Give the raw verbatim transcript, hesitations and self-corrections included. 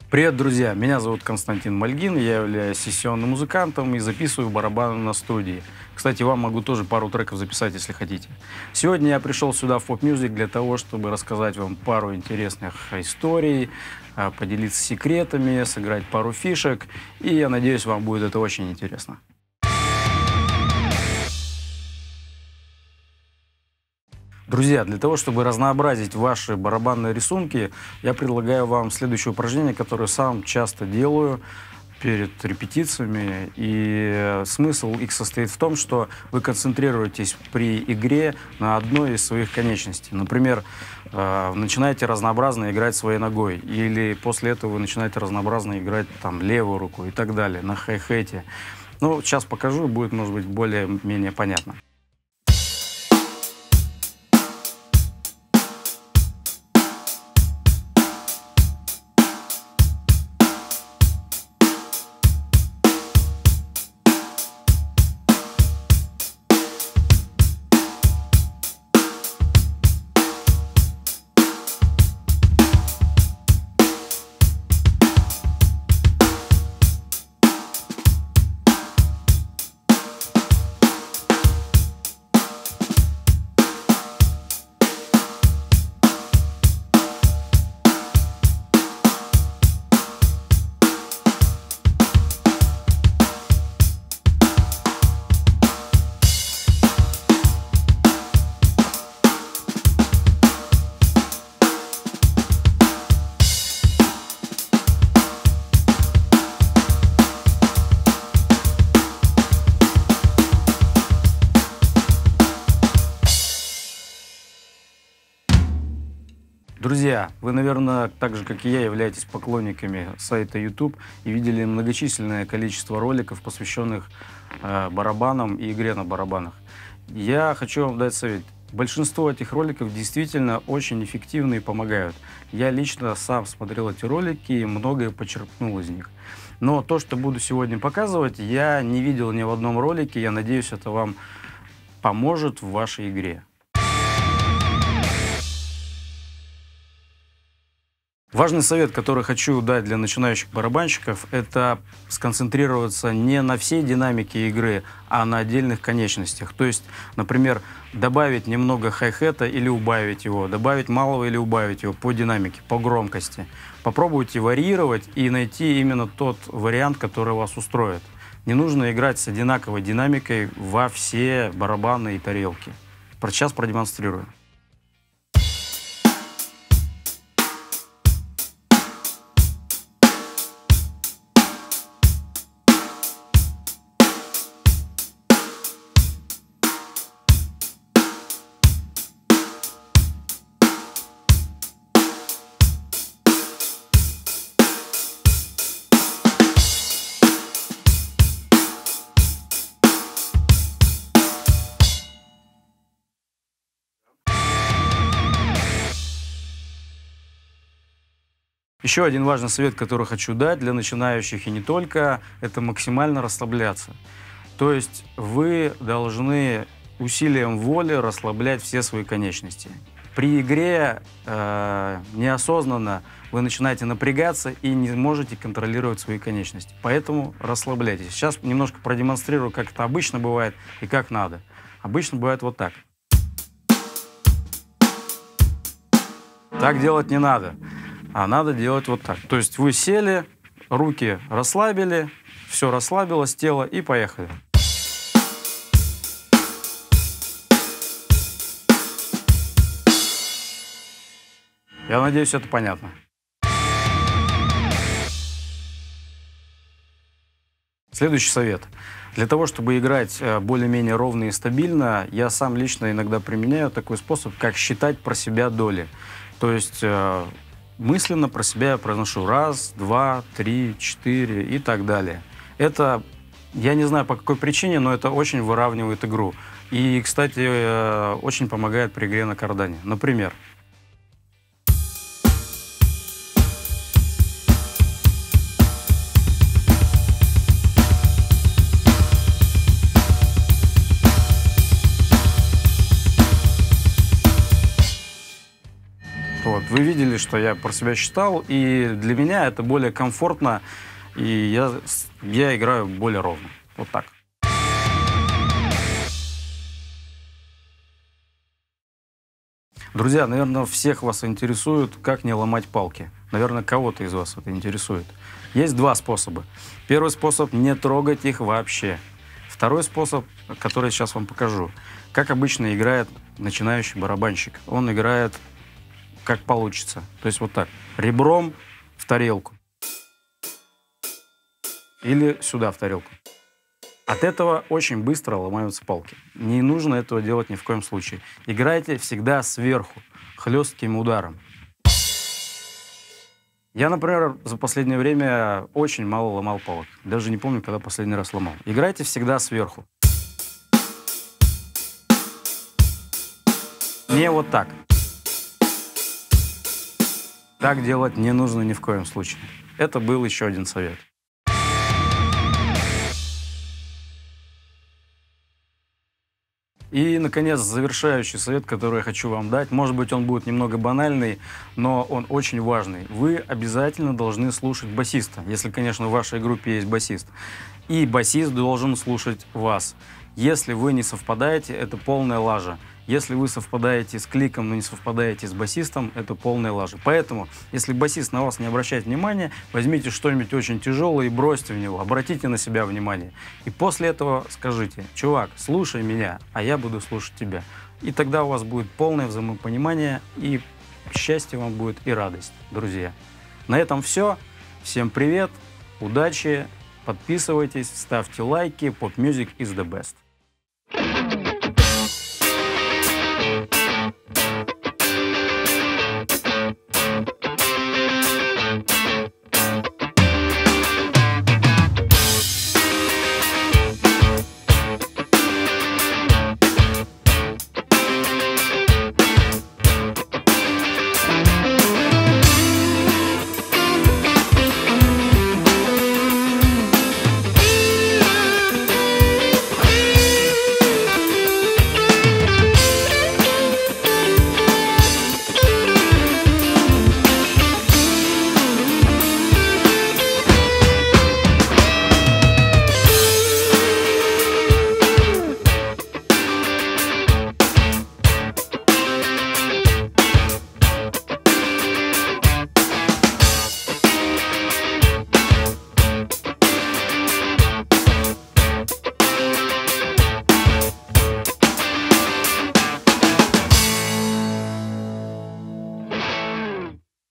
Привет, друзья! Меня зовут Константин Мальгин, я являюсь сессионным музыкантом и записываю барабаны на студии. Кстати, вам могу тоже пару треков записать, если хотите. Сегодня я пришел сюда в Pop Music для того, чтобы рассказать вам пару интересных историй, поделиться секретами, сыграть пару фишек, и я надеюсь, вам будет это очень интересно. Друзья, для того, чтобы разнообразить ваши барабанные рисунки, я предлагаю вам следующее упражнение, которое сам часто делаю перед репетициями. И смысл их состоит в том, что вы концентрируетесь при игре на одной из своих конечностей. Например, начинаете разнообразно играть своей ногой, или после этого вы начинаете разнообразно играть там левую руку и так далее, на хай-хете. Ну, сейчас покажу, будет, может быть, более-менее понятно. Друзья, вы, наверное, так же, как и я, являетесь поклонниками сайта YouTube и видели многочисленное количество роликов, посвященных э, барабанам и игре на барабанах. Я хочу вам дать совет. Большинство этих роликов действительно очень эффективны и помогают. Я лично сам смотрел эти ролики и многое почерпнул из них. Но то, что буду сегодня показывать, я не видел ни в одном ролике. Я надеюсь, это вам поможет в вашей игре. Важный совет, который хочу дать для начинающих барабанщиков, это сконцентрироваться не на всей динамике игры, а на отдельных конечностях. То есть, например, добавить немного хай-хета или убавить его, добавить малого или убавить его по динамике, по громкости. Попробуйте варьировать и найти именно тот вариант, который вас устроит. Не нужно играть с одинаковой динамикой во все барабаны и тарелки. Сейчас продемонстрирую. Еще один важный совет, который хочу дать для начинающих и не только, это максимально расслабляться. То есть вы должны усилием воли расслаблять все свои конечности. При игре э, неосознанно вы начинаете напрягаться и не можете контролировать свои конечности. Поэтому расслабляйтесь. Сейчас немножко продемонстрирую, как это обычно бывает и как надо. Обычно бывает вот так. Так делать не надо. А надо делать вот так. То есть вы сели, руки расслабили, все расслабилось, тело, и поехали. Я надеюсь, это понятно. Следующий совет. Для того, чтобы играть более-менее ровно и стабильно, я сам лично иногда применяю такой способ, как считать про себя доли. То есть мысленно про себя я произношу раз, два, три, четыре и так далее. Это, я не знаю по какой причине, но это очень выравнивает игру. И, кстати, очень помогает при игре на кардане. Например. Вот, вы видели видели, что я про себя считал, и для меня это более комфортно, и я, я играю более ровно. Вот так. Друзья, наверное, всех вас интересует, как не ломать палки. Наверное, кого-то из вас это интересует. Есть два способа. Первый способ — не трогать их вообще. Второй способ, который я сейчас вам покажу. Как обычно играет начинающий барабанщик. Он играет как получится. То есть вот так. Ребром в тарелку. Или сюда, в тарелку. От этого очень быстро ломаются палки. Не нужно этого делать ни в коем случае. Играйте всегда сверху, хлестким ударом. Я, например, за последнее время очень мало ломал палок. Даже не помню, когда последний раз ломал. Играйте всегда сверху. Не вот так. Так делать не нужно ни в коем случае. Это был еще один совет. И, наконец, завершающий совет, который я хочу вам дать. Может быть, он будет немного банальный, но он очень важный. Вы обязательно должны слушать басиста, если, конечно, в вашей группе есть басист. И басист должен слушать вас. Если вы не совпадаете, это полная лажа. Если вы совпадаете с кликом, но не совпадаете с басистом, это полная лажа. Поэтому, если басист на вас не обращает внимания, возьмите что-нибудь очень тяжелое и бросьте в него, обратите на себя внимание. И после этого скажите: чувак, слушай меня, а я буду слушать тебя. И тогда у вас будет полное взаимопонимание, и счастье вам будет и радость, друзья. На этом все. Всем привет, удачи, подписывайтесь, ставьте лайки. Pop Music is the best.